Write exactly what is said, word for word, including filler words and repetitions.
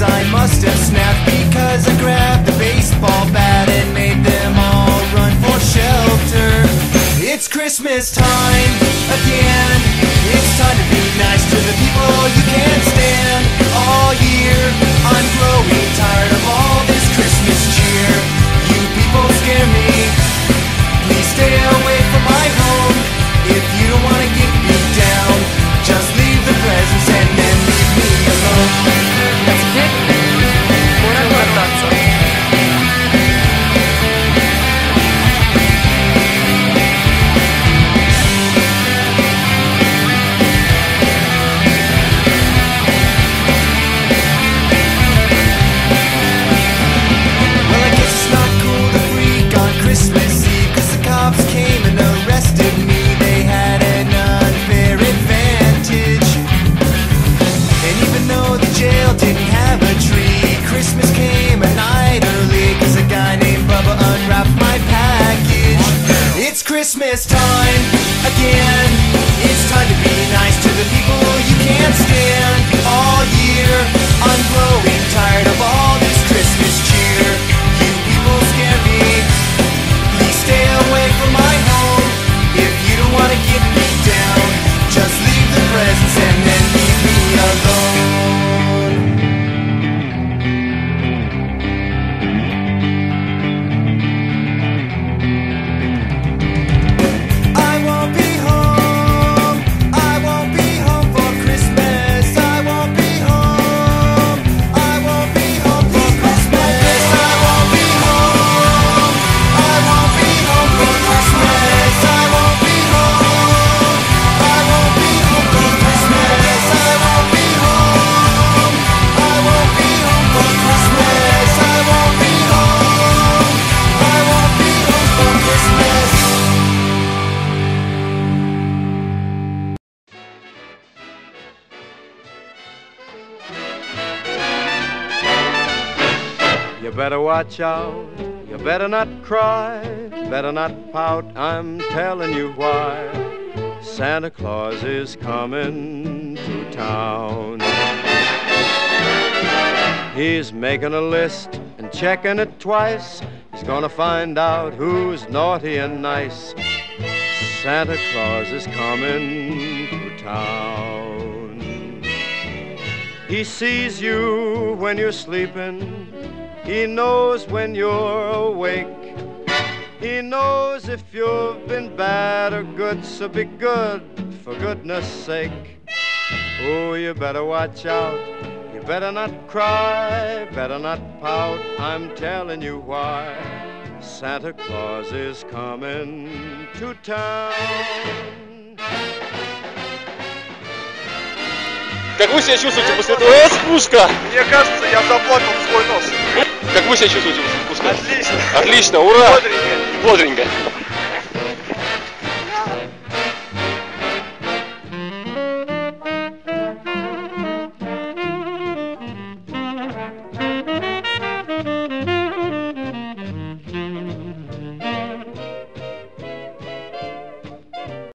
I must have snapped because I grabbed the baseball bat and made them all run for shelter. It's Christmas time again. It's time to be nice to the people you can't stand. All year I'm growing tired of all this Christmas cheer. You people scare me. Please stay away from my home. If you don't want to get me down, just leave the presents and then leave me alone. А теперь пора глотаться. Well, I guess it's not cool to freak on Christmas Eve, 'cause the cops came and arrested me. They had an unfair advantage. And even though the jail didn't have a tree, Christmas came a night early, 'cause a guy named Bubba unwrapped my package. It's Christmas time again. It's time to be nice to the people you can't stand. All year I'm growing tired of all this Christmas cheer. You people scare me. Please stay away from my home. If you don't want to get me down, just leave the presents and then leave me alone. I won't be home. I won't be home for Christmas. I won't be home. I won't be home for Christmas. I won't be home. I won't be home for Christmas. I won't be home. I won't be home for Christmas. I won't be home. I won't be home for Christmas. I won't be home. I won't be home for Christmas. You better watch out, you better not cry, better not pout, I'm telling you why. Santa Claus is coming to town. He's making a list and checking it twice. He's gonna find out who's naughty and nice. Santa Claus is coming to town. He sees you when you're sleeping. He knows when you're awake. He knows if you've been bad or good, so be good, for goodness sake. Oh, you better watch out. You better not cry, better not pout. I'm telling you why. Santa Claus is coming to town. Как вы себя чувствуете после этого спуска? Мне кажется, я заплакал в свой нос. Как вы себя чувствуете после спуска? Отлично. Отлично, ура! Бодренько. Бодренько.